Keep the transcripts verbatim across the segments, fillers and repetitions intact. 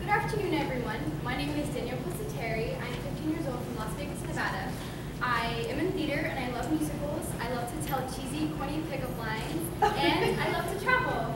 Good afternoon, everyone. My name is Danielle Pusateri. I'm fifteen years old from Las Vegas, Nevada. I am in theater and I love musicals. I love to tell cheesy, corny pickup lines, and I love to travel.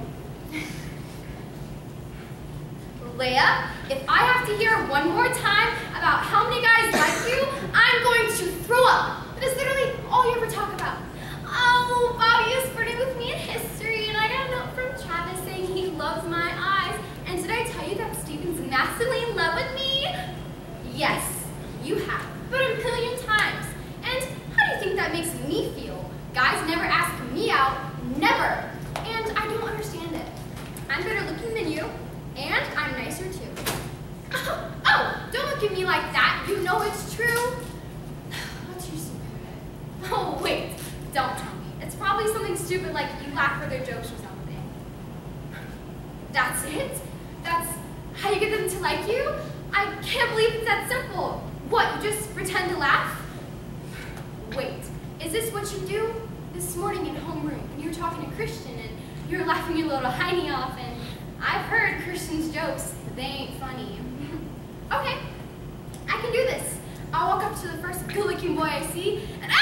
Leia, if I have to hear one more time about how many guys like you, I'm going to throw up. That is literally all you ever talk about. Oh, Bobby is flirting with me in history, and I got a note from Travis saying he loves my eyes. And did I tell you that Steven's massively in love with me? Yes, you have, but a million times. And how do you think that makes me feel? Guys never ask me out, never. And I don't understand it. I'm better looking than you, and I'm nicer too. Oh, oh, don't look at me like that. You know it's true. What's your secret? Oh, wait, don't tell me. It's probably something stupid like you laugh for their jokes or something. That's it? That's how you get them to like you? I can't believe it's that simple. What, you just pretend to laugh? Wait, is this what you do? This morning in homeroom, when you were talking to Christian and you were laughing your little hiney off, and I've heard Christian's jokes, they ain't funny. Okay, I can do this. I'll walk up to the first good-looking boy I see, and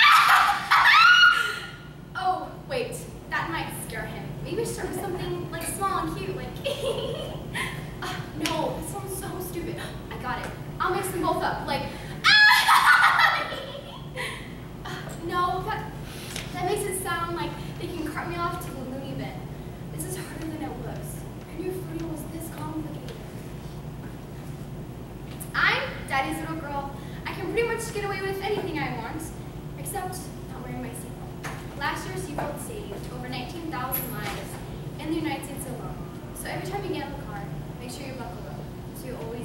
oh, wait, that might scare him. Maybe start with something like small and cute, like uh, no, that sounds so stupid. I got it. I'll mix them both up, like uh, no, that that makes it sound like they can cart me off to the loony bin. This is harder than it looks. I knew flirting was this complicated. I'm Daddy's little girl. I can pretty much get away with anything I want, except not wearing my seatbelt. Last year's seatbelt saved over nineteen thousand lives in the United States alone. So every time you get in the car, make sure you buckle up, so you always